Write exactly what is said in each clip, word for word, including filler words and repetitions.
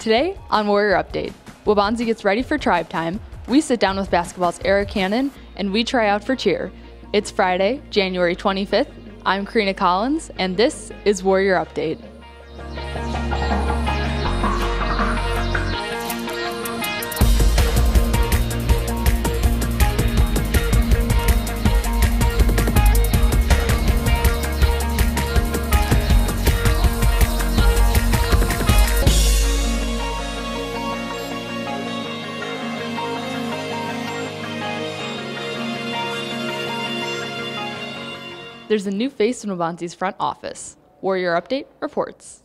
Today on Warrior Update, Waubonsie gets ready for tribe time, we sit down with basketball's Eric Cannon, and we try out for cheer. It's Friday, January twenty-fifth. I'm Karina Collins, and this is Warrior Update. There's a new face in Waubonsie's front office. Warrior Update reports.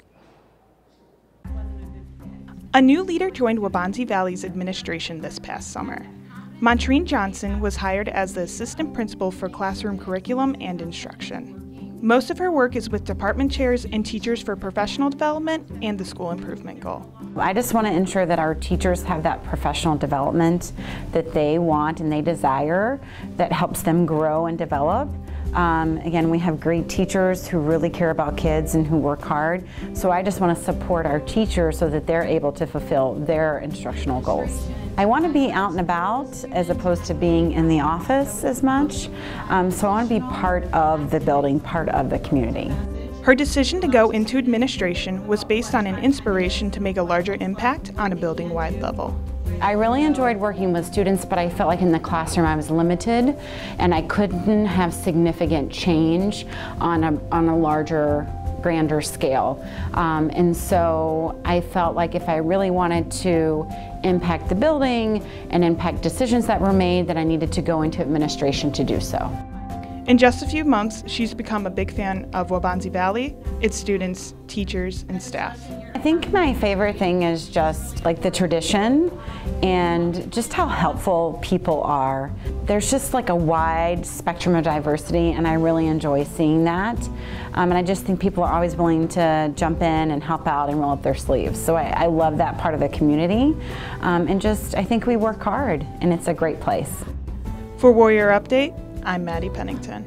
A new leader joined Waubonsie Valley's administration this past summer. Montrine Johnson was hired as the assistant principal for classroom curriculum and instruction. Most of her work is with department chairs and teachers for professional development and the school improvement goal. I just want to ensure that our teachers have that professional development that they want and they desire that helps them grow and develop. Um, again, we have great teachers who really care about kids and who work hard. So I just want to support our teachers so that they're able to fulfill their instructional goals. I want to be out and about as opposed to being in the office as much. Um, so I want to be part of the building, part of the community. Her decision to go into administration was based on an inspiration to make a larger impact on a building-wide level. I really enjoyed working with students, but I felt like in the classroom I was limited and I couldn't have significant change on a, on a larger, grander scale. Um, and so I felt like if I really wanted to impact the building and impact decisions that were made, that I needed to go into administration to do so. In just a few months, she's become a big fan of Waubonsie Valley, its students, teachers, and staff. I think my favorite thing is just like the tradition and just how helpful people are. There's just like a wide spectrum of diversity and I really enjoy seeing that. Um, and I just think people are always willing to jump in and help out and roll up their sleeves. So I, I love that part of the community. Um, and just, I think we work hard and it's a great place. For Warrior Update, I'm Maddie Pennington.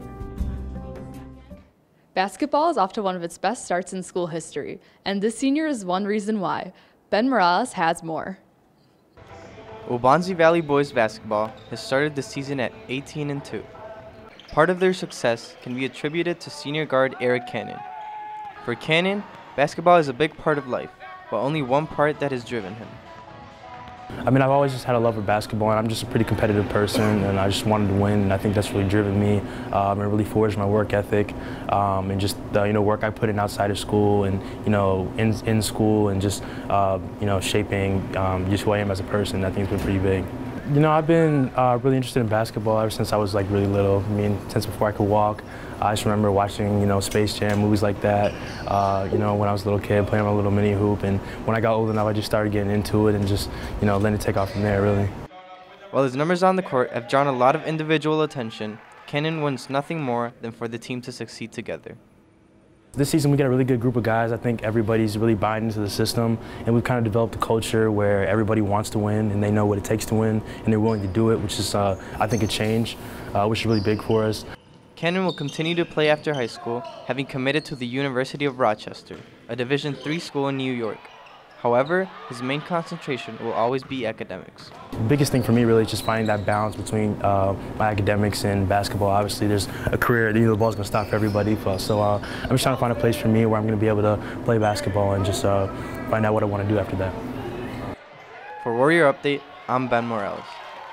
Basketball is off to one of its best starts in school history, and this senior is one reason why. Ben Morales has more. Waubonsie Valley boys basketball has started the season at eighteen and two. Part of their success can be attributed to senior guard Eric Cannon. For Cannon, basketball is a big part of life, but only one part that has driven him. I mean, I've always just had a love for basketball, and I'm just a pretty competitive person, and I just wanted to win, and I think that's really driven me um, and really forged my work ethic um, and just the you know work I put in outside of school and you know in in school and just uh, you know shaping um, just who I am as a person. I think it's been pretty big. You know, I've been uh, really interested in basketball ever since I was like really little. I mean, since before I could walk. I just remember watching, you know, Space Jam, movies like that, uh, you know, when I was a little kid, playing my little mini hoop. And when I got old enough, I just started getting into it and just, you know, letting it take off from there, really. While his numbers on the court have drawn a lot of individual attention, Cannon wants nothing more than for the team to succeed together. This season we got a really good group of guys. I think everybody's really buying into the system, and we've kind of developed a culture where everybody wants to win and they know what it takes to win and they're willing to do it, which is, uh, I think, a change, uh, which is really big for us. Cannon will continue to play after high school, having committed to the University of Rochester, a Division three school in New York. However, his main concentration will always be academics. The biggest thing for me really is just finding that balance between uh, my academics and basketball. Obviously, there's a career, you know, the ball's going to stop for everybody. So uh, I'm just trying to find a place for me where I'm going to be able to play basketball and just uh, find out what I want to do after that. For Warrior Update, I'm Ben Morales.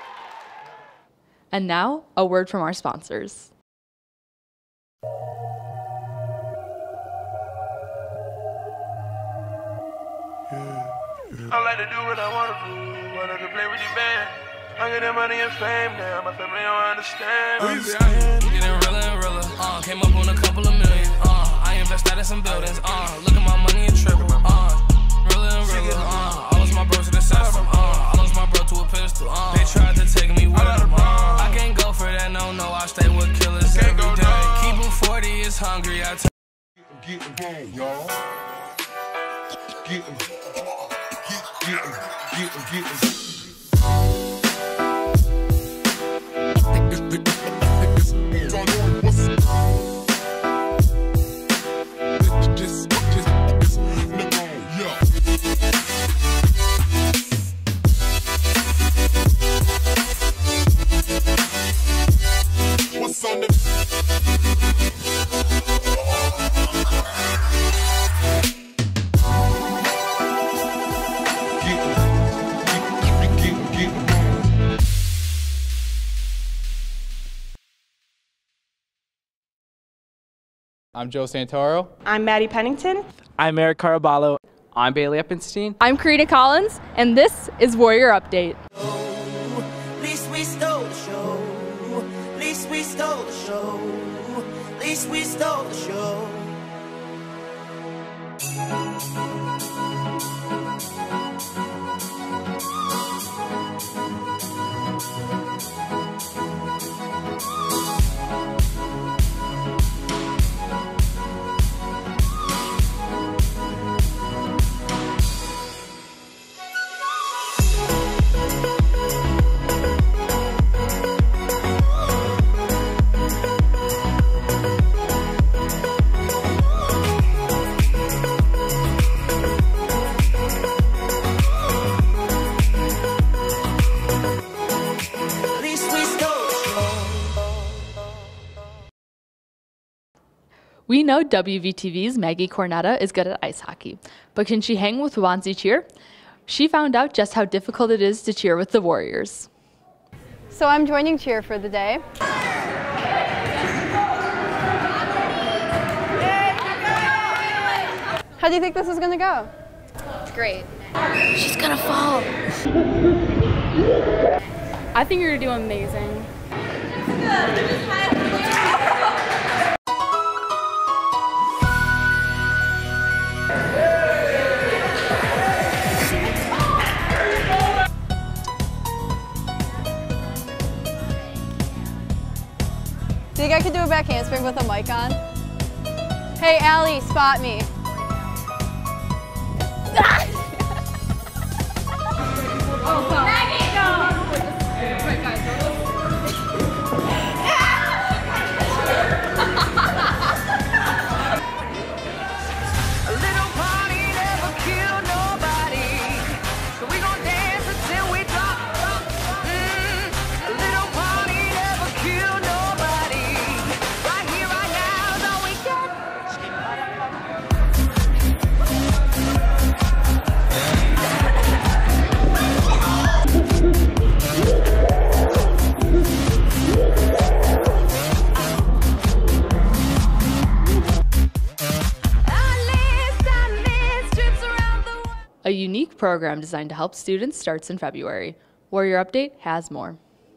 And now, a word from our sponsors. I like to do what I want to do, wanted to play with the band. I get that money and fame now, my family don't understand. We getting realer and realer, uh, came up on a couple of million, uh, I invested in some buildings, uh, look at my money and triple, uh, realer and realer, uh, I lost my bro to the system, uh, I lost my bro to a pistol, uh, they tried to take me with them, uh, I can't go for that, no, no, I stay with killers every day, keep him forty, is hungry, I tell Get him, get him, y'all. Get him. Get him, get him, get him. Just, just, just, I'm Joe Santoro. I'm Maddie Pennington. I'm Eric Caraballo. I'm Bailey Eppenstein. I'm Karina Collins, and this is Warrior Update. At least we stole the show. At least we stole the show. At least we stole the show. We know W V T V's Maggie Cornetta is good at ice hockey, but can she hang with Waubonsee cheer? She found out just how difficult it is to cheer with the Warriors. So I'm joining cheer for the day. How do you think this is going to go? It's great. She's going to fall. I think you're going to do amazing. Think I could do a back handspring with a mic on? Hey, Allie, spot me. A unique program designed to help students starts in February. Warrior Update has more.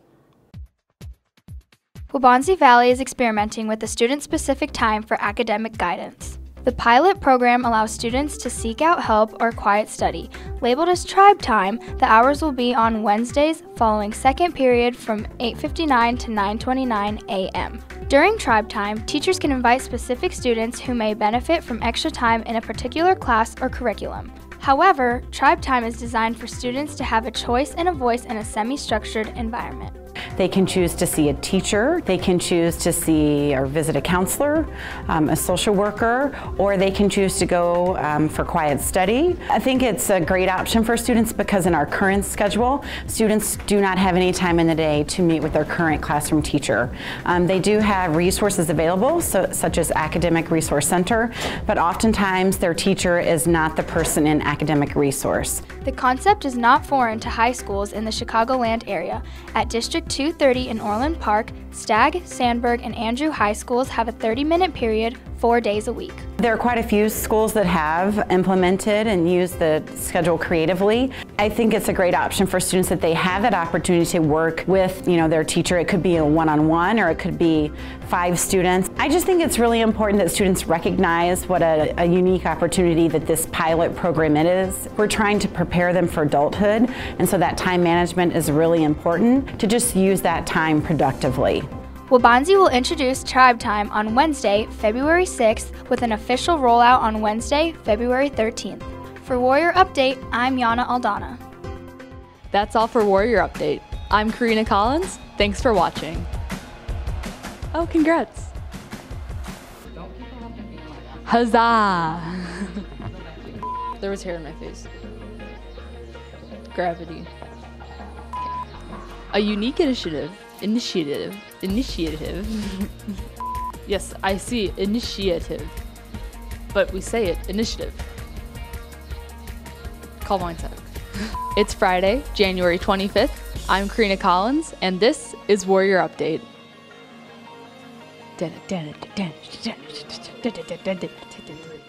Waubonsee Valley is experimenting with a student-specific time for academic guidance. The pilot program allows students to seek out help or quiet study. Labeled as Tribe Time, the hours will be on Wednesdays following second period from eight fifty-nine to nine twenty-nine a m During Tribe Time, teachers can invite specific students who may benefit from extra time in a particular class or curriculum. However, Tribe Time is designed for students to have a choice and a voice in a semi-structured environment. They can choose to see a teacher, they can choose to see or visit a counselor, um, a social worker, or they can choose to go um, for quiet study. I think it's a great option for students because in our current schedule, students do not have any time in the day to meet with their current classroom teacher. Um, they do have resources available, so, such as Academic Resource Center, but oftentimes their teacher is not the person in academic resource. The concept is not foreign to high schools in the Chicagoland area. At District two thirty in Orland Park, Stagg, Sandburg, and Andrew High Schools have a thirty minute period, four days a week. There are quite a few schools that have implemented and used the schedule creatively. I think it's a great option for students that they have that opportunity to work with, you know, their teacher. It could be a one-on-one or it could be five students. I just think it's really important that students recognize what a, a unique opportunity that this pilot program is. We're trying to prepare them for adulthood, and so that time management is really important to just use that time productively. Waubonsee will introduce Tribe Time on Wednesday, February sixth, with an official rollout on Wednesday, February thirteenth. For Warrior Update, I'm Yana Aldana. That's all for Warrior Update. I'm Karina Collins. Thanks for watching. Oh, congrats. Huzzah! There was hair in my face. Gravity. Okay. A unique initiative. Initiative. Initiative. Yes, I see. Initiative. But we say it. Initiative. Call mindset. It's Friday, January twenty-fifth. I'm Karina Collins, and this is Warrior Update. Dun, dun, dun, dun, dun, dun, dun, dun, dun, dun, dun, dun.